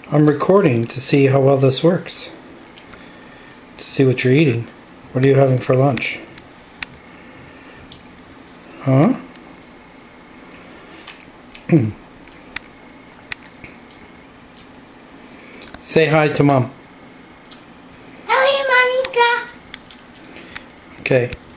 I'm recording to see how well this works. To see what you're eating. What are you having for lunch? Huh? Say hi to Mom. Hello, Monica. Okay.